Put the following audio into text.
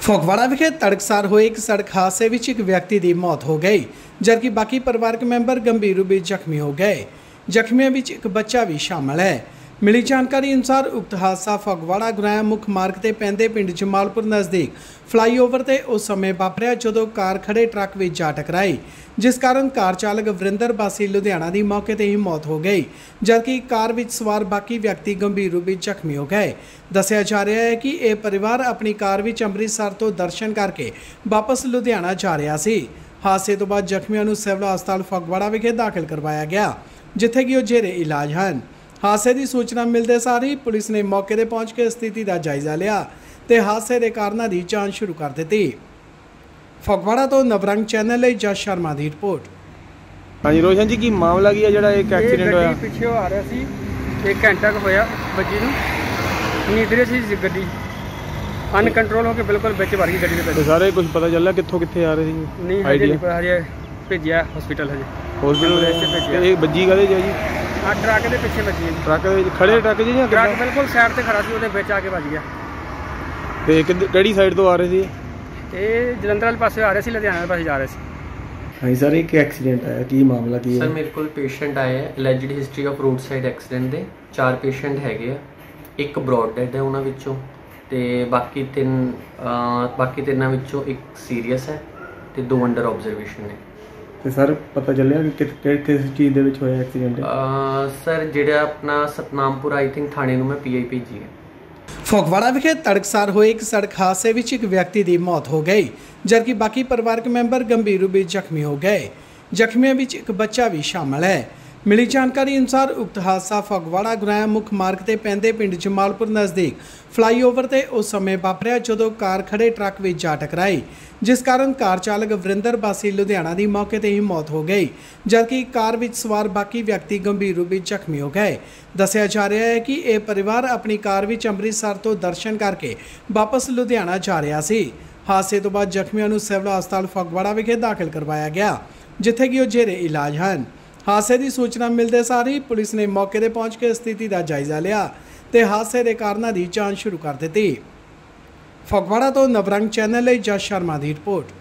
ਫਗਵਾੜਾ ਵਿਖੇ ਤੜਕਸਾਰ ਹੋਏ ਇੱਕ ਸੜਕ ਹਾਦਸੇ ਵਿੱਚ ਇੱਕ ਵਿਅਕਤੀ ਦੀ ਮੌਤ ਹੋ ਗਈ, ਜਦਕਿ ਬਾਕੀ ਪਰਿਵਾਰਕ ਮੈਂਬਰ ਗੰਭੀਰ ਰੂਪ ਵਿੱਚ ਜ਼ਖਮੀ ਹੋ ਗਏ। ਜ਼ਖਮੀਆਂ ਵਿੱਚ ਇੱਕ ਬੱਚਾ ਵੀ ਸ਼ਾਮਲ ਹੈ। मिली जानकारी अनुसार उक्त हादसा फगवाड़ा गुराया मुख मार्ग ते पैंदे पिंड जमालपुर नज़दीक फ्लाईओवर ते उस समय वापरिया जदों कार खड़े ट्रक विच जा टकराई, जिस कारण कार चालक वरिंदर वासी लुधियाना की मौके ते ही मौत हो गई, जबकि कार विच सवार बाकी व्यक्ति गंभीर रूप में जख्मी हो गए। दस्सिया जा रहा है कि यह परिवार अपनी कार विच अमृतसर तो दर्शन करके वापस लुधियाना जा रहा सी। हादसे तो बाद जख्मियों को सिविल हस्पताल फगवाड़ा विखे दाखिल करवाया गया, जिथे कि जेरे इलाज हैं। हादसे की सूचना मिलते सार ही पुलिस ने मौके पर पहुँच के स्थिति का जायजा लिया तो हादसे के कारणों की जांच शुरू कर दी। फगवाड़ा तो नवरंग चैनल ਲਈ जस शर्मा की रिपोर्ट। हाँ जी रोशन जी की मामला की है जो एक एक्सीडेंट होया पिछे आ रहा सी, एक घंटा होया बजी नूं नींदरे सी गड्डी अनकंट्रोल होकर बिल्कुल बिच भर गई गड्डी दे। सारे कुछ पता चल रहा कित्थों कित्थे आ रहे थे? नहीं हजे भेजिया हॉस्पिटल हजे हॉस्पिटल भेजिया। एक बजी काहदे च जी? ट्रक के पिछे बजी ट्रक खड़े ट्रक जी या ट्रक बिल्कुल साइड से खड़ा सी, ਉਹਦੇ ਵਿੱਚ ਆ ਕੇ ਵੱਜ ਗਿਆ। ਤੇ ਕਿਹੜੀ ਸਾਈਡ ਤੋਂ ਆ ਰਹੇ ਸੀ? ਇਹ ਜਲੰਧਰ ਵਾਲੇ ਪਾਸੇ ਆ ਰਹੇ ਸੀ, ਲੁਧਿਆਣਾ ਵਾਲੇ ਪਾਸੇ ਜਾ ਰਹੇ ਸੀ। ਹਾਂਜੀ ਸਰ ਇੱਕ ਐਕਸੀਡੈਂਟ ਆਇਆ, ਕੀ ਮਾਮਲਾ ਕੀ ਹੈ? ਸਰ ਮੇਰੇ ਕੋਲ ਪੇਸ਼ੈਂਟ ਆਇਆ ਹੈ alleged history of roadside accident ਦੇ। 4 ਪੇਸ਼ੈਂਟ ਹੈਗੇ ਆ, ਇੱਕ ਬ੍ਰੌਡ ਡੈਡ ਹੈ ਉਹਨਾਂ ਵਿੱਚੋਂ ਤੇ ਬਾਕੀ ਤਿੰਨਾਂ ਵਿੱਚੋਂ ਇੱਕ ਸੀਰੀਅਸ ਹੈ ਤੇ 2 ਅੰਡਰ ਆਬਜ਼ਰਵੇਸ਼ਨ ਨੇ। ਤੇ ਸਰ ਪਤਾ ਚੱਲਿਆ ਕਿ ਕਿਸ ਚੀਜ਼ ਦੇ ਵਿੱਚ ਹੋਇਆ ਐਕਸੀਡੈਂਟ? ਸਰ ਜਿਹੜਾ ਆਪਣਾ ਸਤਨਾਮਪੁਰ ਆਈ ਥਿੰਕ ਥਾਣੇ ਨੂੰ ਮੈਂ ਪੀਆਈ ਭੇਜੀ ਹੈ। फगवाड़ा विखे तड़कसार होए एक सड़क हादसे में एक व्यक्ति की मौत हो गई, जबकि बाकी परिवारक मैंबर गंभीर रूप में जख्मी हो गए। जख्मियों में एक बच्चा भी शामिल है। मिली जानकारी अनुसार उक्त हादसा फगवाड़ा गुराया मुख मार्ग ते पैंदे पिंड जमालपुर नज़दीक फ्लाईओवर ते उस समय वापरिया जदों कार खड़े ट्रक विच जा टकराई, जिस कारण कार चालक वरिंदर वासी लुधियाना की मौके पर ही मौत हो गई, जबकि कार विच सवार बाकी व्यक्ति गंभीर रूप में जख्मी हो गए। दस्सिया जा रहा है कि यह परिवार अपनी कार विच अमृतसर तो दर्शन करके वापस लुधियाना जा रहा सी। हादसे तो बाद जख्मियों को सिविल हस्पताल फगवाड़ा विखे दाखिल करवाया गया, जिथे कि जेरे इलाज हैं। हादसे की सूचना मिलते सार ही पुलिस ने मौके पर पहुँच के स्थिति का जायजा लिया तो हादसे के कारणों की जांच शुरू कर दी। फगवाड़ा तो नवरंग चैनल ਲਈ जस शर्मा की रिपोर्ट।